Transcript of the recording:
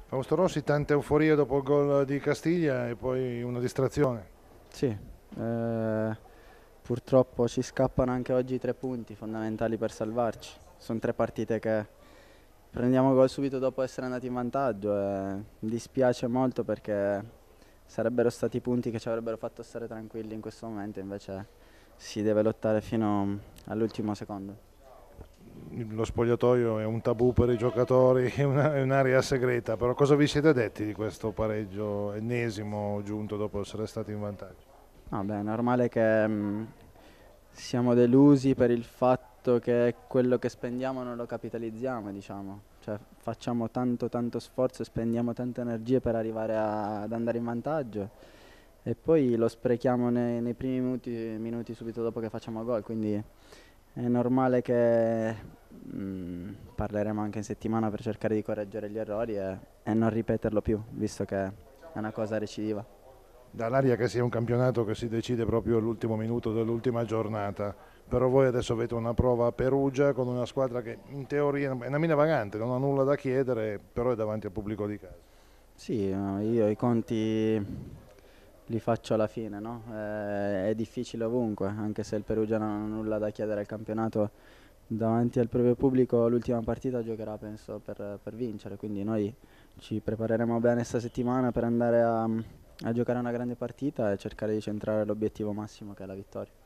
Fausto Rossi, tanta euforia dopo il gol di Castiglia e poi una distrazione. Sì, purtroppo ci scappano anche oggi 3 punti fondamentali per salvarci. Sono 3 partite che prendiamo gol subito dopo essere andati in vantaggio e mi dispiace molto perché sarebbero stati punti che ci avrebbero fatto stare tranquilli in questo momento, invece si deve lottare fino all'ultimo secondo. Lo spogliatoio è un tabù per i giocatori, è un'area segreta, però cosa vi siete detti di questo pareggio ennesimo giunto dopo essere stati in vantaggio? No, beh, è normale che siamo delusi per il fatto che quello che spendiamo non lo capitalizziamo, diciamo. Cioè, facciamo tanto tanto sforzo e spendiamo tante energie per arrivare ad andare in vantaggio e poi lo sprechiamo nei primi minuti subito dopo che facciamo gol, quindi è normale che parleremo anche in settimana per cercare di correggere gli errori e non ripeterlo più, visto che è una cosa recidiva. Dall'aria che sia un campionato che si decide proprio all'ultimo minuto dell'ultima giornata, però voi adesso avete una prova a Perugia con una squadra che in teoria è una mina vagante, non ha nulla da chiedere, però è davanti al pubblico di casa. Sì, io i conti li faccio alla fine, no? È difficile ovunque, anche se il Perugia non ha nulla da chiedere al campionato davanti al proprio pubblico, l'ultima partita giocherà penso per vincere, quindi noi ci prepareremo bene questa settimana per andare a giocare una grande partita e cercare di centrare l'obiettivo massimo che è la vittoria.